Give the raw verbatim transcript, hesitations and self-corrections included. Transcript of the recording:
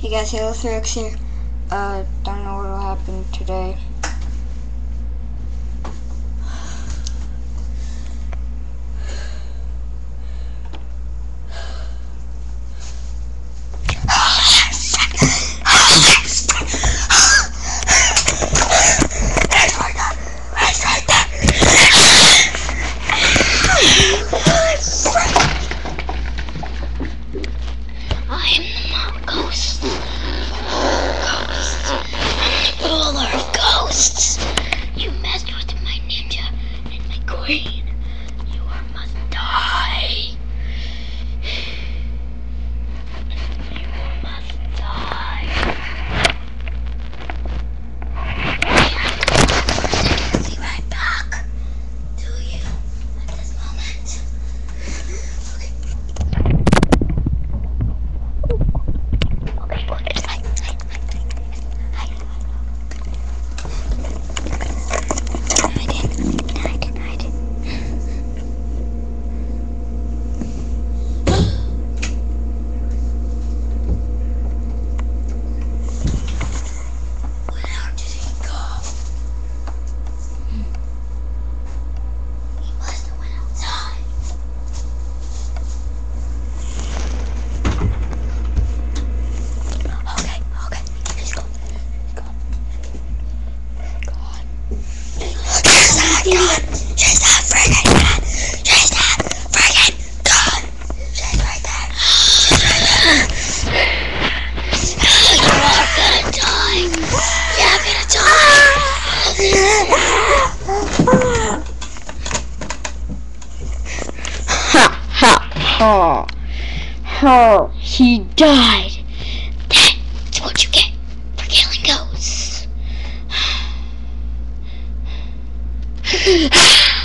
Hey guys, Halo three X here. Uh, don't know what'll happen today. Oh, oh, he died. That's what you get for killing ghosts.